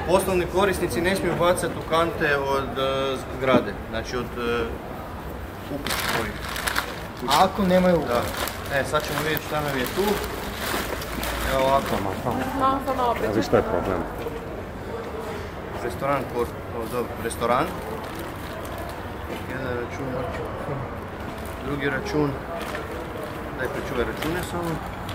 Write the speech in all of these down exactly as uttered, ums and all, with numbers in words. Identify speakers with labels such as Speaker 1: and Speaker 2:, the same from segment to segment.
Speaker 1: poslovni korisnici ne smiju bacati u kante od uh, zgrade, znači od uh, ukućih ovih.
Speaker 2: Ako nemaju ugovor.
Speaker 1: E, sad ćemo vidjeti šta nam je tu. Evo ovako.
Speaker 3: A vi šta je problem?
Speaker 1: Restoran, o, dobro, restoran. Jedan račun, drugi račun. Daj pričuvaj račune samo.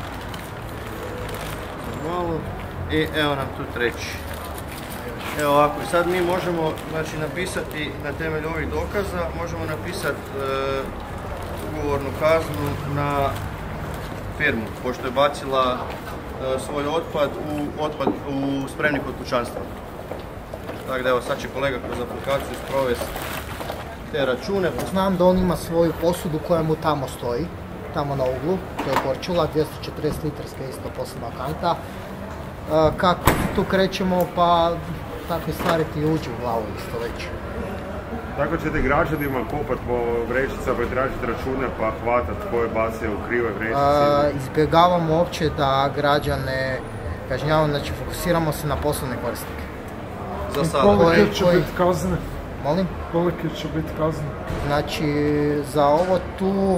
Speaker 1: Malo. I evo nam tu treći. Evo ovako, i sad mi možemo znači, napisati na temelju ovih dokaza, možemo napisati e, ugovornu kaznu na firmu, pošto je bacila e, svoj otpad u, otpad u spremnik od kućanstva. Tako da evo, sad će kolega kroz aplikaciju sprovesti te račune.
Speaker 2: Znam da on ima svoju posudu koja mu tamo stoji, tamo na uglu, to je Korčula, dvjesto četrdeset litarska isto poslovna kanta. E, kako tu krećemo, pa takve stvari ti uđu u glavu isto već.
Speaker 3: Tako ćete građanima kopat po vrećicama i tražiti račune pa hvatat koje bace u krive vrećice?
Speaker 2: Izbjegavamo uopće da građane kažnjavamo, znači fokusiramo se na poslovne korisnike.
Speaker 1: Za sada.
Speaker 4: Kolike će biti kazne?
Speaker 2: Molim?
Speaker 4: Kolike će biti kazne?
Speaker 2: Znači, za ovo tu uh,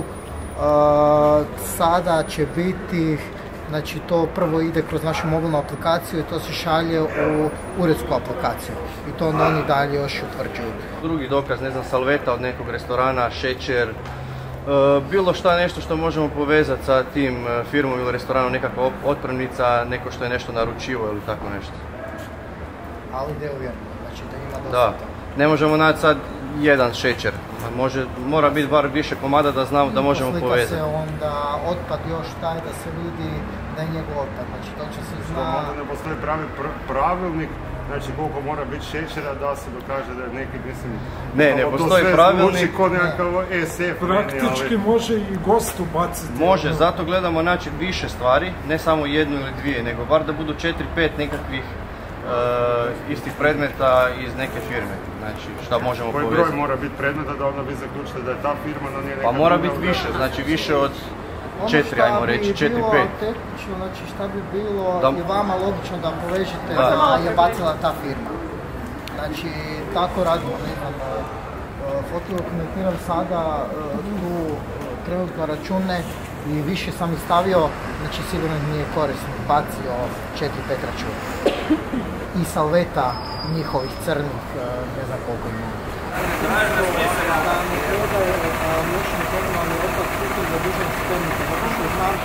Speaker 2: sada će biti, znači to prvo ide kroz našu mobilnu aplikaciju i to se šalje u uredsku aplikaciju i to onda oni dalje još utvrđuju.
Speaker 1: Drugi dokaz, ne znam, salveta od nekog restorana, šećer, uh, bilo šta nešto što možemo povezati sa tim uh, firmom ili restoranom, nekakva otpremnica, neko što je nešto naručivo ili tako nešto.
Speaker 2: Ali ide uvjerno, znači da ima dosta.
Speaker 1: Da, ne možemo naći sad jedan šećer, može, mora biti bar više komada da znamo da možemo povezati.
Speaker 2: Slika se onda otpad još taj da se vidi da je njegov otpad, znači to će se zna...
Speaker 3: Što onda ne postoji pravi pr pravilnik, znači koliko mora biti šećera da se dokaže da je neki, mislim...
Speaker 1: Ne, ne postoji pravilnik.
Speaker 3: To sve zvuči kod nekakav S F.
Speaker 4: Praktički
Speaker 3: ali...
Speaker 4: može i gost ubaciti.
Speaker 1: Može, zato gledamo naći više stvari, ne samo jednu ili dvije, nego bar da budu četiri pet nekakvih Uh, istih predmeta iz neke firme, znači šta možemo
Speaker 3: koji
Speaker 1: povezati.
Speaker 3: Koji broj mora biti predmeta da onda bi zaključili da je ta firma, da nije neka...
Speaker 1: Pa mora biti više, znači više od četiri, ajmo reći, četiri, pet.
Speaker 2: Tehnično, znači šta bi bilo
Speaker 1: da...
Speaker 2: i vama logično da povežete
Speaker 1: da,
Speaker 2: da je bacila ta firma. Znači, tako radimo, ne znam, fotodokumentiram sada tu trenutno račune i više sam ih stavio, znači sigurno nije korisnik bacio četiri pet računa. I salveta njihovih crnih, ne znam koliko ima. Da mi prodaje miješani komunalni otpad putem za dužan spremnika, zato što znam.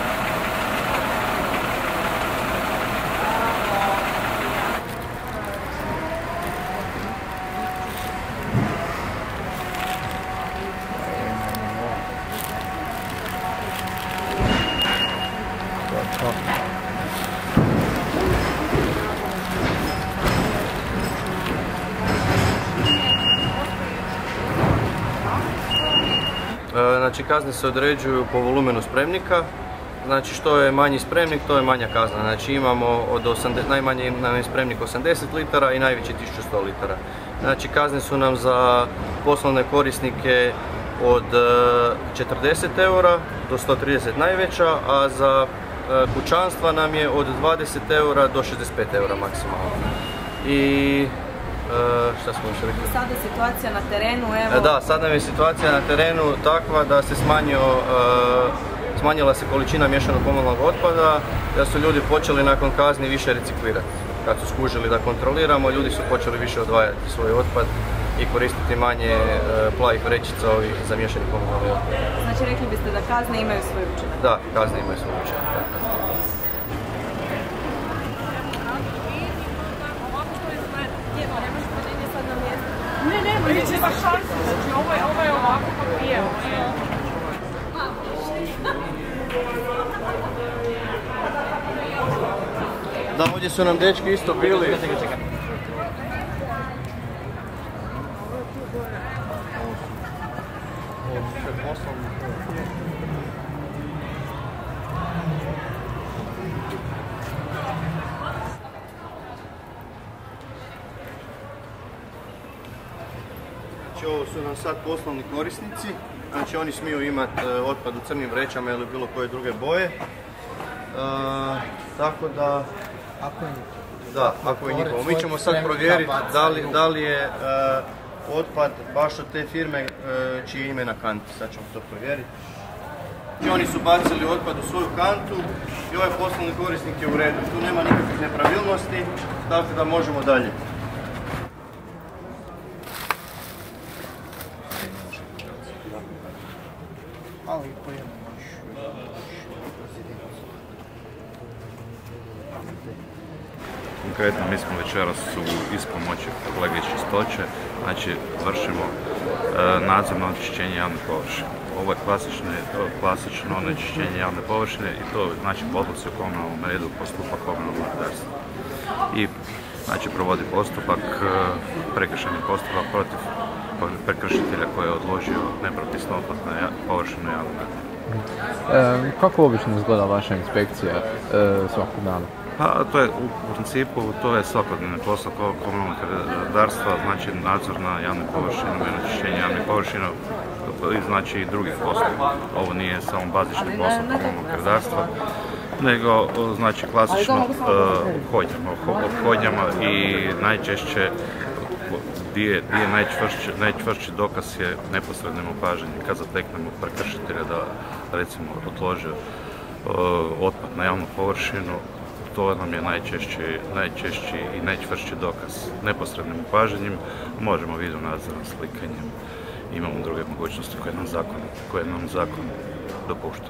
Speaker 1: Znači kazne se određuju po volumenu spremnika, znači što je manji spremnik to je manja kazna, znači imamo od osamdeset, najmanji nam je spremnik osamdeset litara i najveći tisuću sto litara. Znači kazne su nam za poslovne korisnike od četrdeset eura do sto trideset najveća, a za kućanstva nam je od dvadeset eura do šezdeset pet eura maksimalno. I Uh, šta smo još rekli?
Speaker 5: Sada je situacija na terenu, evo...
Speaker 1: Da, sad nam je situacija na terenu takva da se smanjio, uh, smanjila se količina miješanog komunalnog otpada, da su ljudi počeli nakon kazni više reciklirati. Kad su skužili da kontroliramo, ljudi su počeli više odvajati svoj otpad i koristiti manje uh, plavih vrećica ovih za miješani komunalni otpad.
Speaker 5: Znači rekli biste da kazne imaju svoj učinak?
Speaker 1: Da, kazne imaju svoj učinak.
Speaker 5: Ne, ne, ne, neće za šansu, znači ovo je, ovo je ovako kako je.
Speaker 1: Da, ovdje su nam dečki isto bili. Znači ovo su nam sad poslovni korisnici, znači oni smiju imati uh, otpad u crnim vrećama ili bilo koje druge boje. Uh, tako da...
Speaker 2: Ako je
Speaker 1: Da, ako je njihovo. Mi ćemo sad provjeriti da li, da li je uh, otpad baš od te firme uh, čije ime na kanti. Sad ćemo to provjeriti. I oni su bacili otpad u svoju kantu i ovaj poslovni korisnik je u redu. Tu nema nikakvih nepravilnosti, tako da možemo dalje.
Speaker 2: Ali po jednom možeš.
Speaker 6: Konkretno, mi smo večeras u ispomoći kolege iz Čistoće, znači vršimo e, nadzor na onečišćenje javne površine. Ovo je klasično, klasično onečišćenje javne površine i to znači po odluci u komunalnom redu postupa komunalno redarstvo. I znači provodi postupak, prekršajni postupak protiv prekršitelja koji je odložio nepropisno otpad na površinu javne namjene.
Speaker 7: E, kako obično izgleda vaša inspekcija e, svakog dana?
Speaker 6: Pa, to je u principu, to je svakodnevni posao komunalnog redarstva, znači nadzor na javne površine, onečišćenje javnih površina i znači i drugih poslova. Ovo nije samo bazični posao komunalnog redarstva, nego znači klasično ophodnjama, ophodnjama i najčešće gdje je, gdje je najčvršći, najčvršći dokaz je neposrednim opažanjem. Kad zateknemo prekršitelja da recimo odloži otpad na javnu površinu, to nam je najčešći, najčešći i najčvršći dokaz. Neposrednim opažanjem možemo video nadzorom, slikanjem, imamo druge mogućnosti koje nam zakon, koje nam zakon dopušta.